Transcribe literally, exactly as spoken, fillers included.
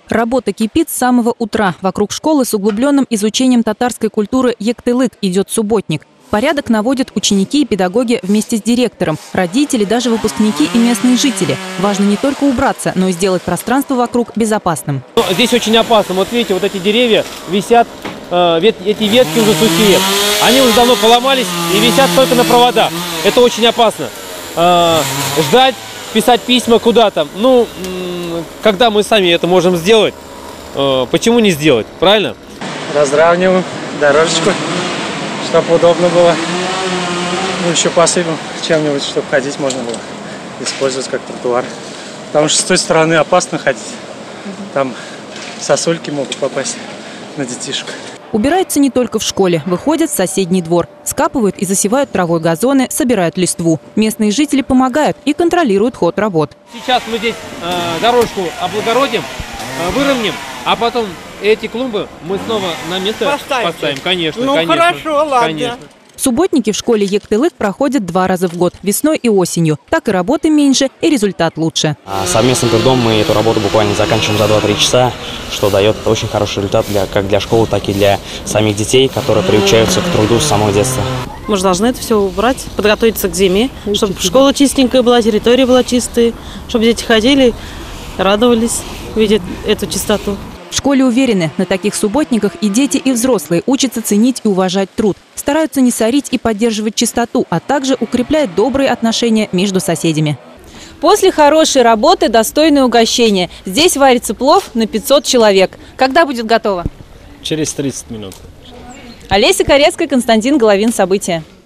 Работа кипит с самого утра. Вокруг школы с углубленным изучением татарской культуры Яктылык идет субботник. Порядок наводят ученики и педагоги вместе с директором, родители, даже выпускники и местные жители. Важно не только убраться, но и сделать пространство вокруг безопасным. Здесь очень опасно. Вот видите, вот эти деревья висят, э, вет, эти ветки уже сухие. Они уже давно поломались и висят только на проводах. Это очень опасно. Э, ждать, писать письма куда-то. Ну, когда мы сами это можем сделать, э, почему не сделать, правильно? Разравниваем дорожечку, чтобы удобно было. Ну, еще посыпем чем-нибудь, чтобы ходить можно было. Использовать как тротуар. Потому что с той стороны опасно ходить. Там сосульки могут попасть на детишек. Убираются не только в школе. Выходят в соседний двор. Скапывают и засевают травой газоны, собирают листву. Местные жители помогают и контролируют ход работ. Сейчас мы здесь э, дорожку облагородим, э, выровняем, а потом эти клумбы мы снова на место Поставьте. поставим. Конечно, ну, конечно. хорошо, ладно. Конечно. Субботники в школе Яктылык проходят два раза в год – весной и осенью. Так и работы меньше, и результат лучше. Совместным трудом мы эту работу буквально заканчиваем за два-три часа, что дает очень хороший результат для, как для школы, так и для самих детей, которые приучаются к труду с самого детства. Мы же должны это все убрать, подготовиться к зиме, чтобы школа чистенькая была, территория была чистая, чтобы дети ходили, радовались, видят эту чистоту. В школе уверены, на таких субботниках и дети, и взрослые учатся ценить и уважать труд. Стараются не сорить и поддерживать чистоту, а также укреплять добрые отношения между соседями. После хорошей работы достойное угощение. Здесь варится плов на пятьсот человек. Когда будет готово? Через тридцать минут. Олеся Корецкая, Константин Головин. События.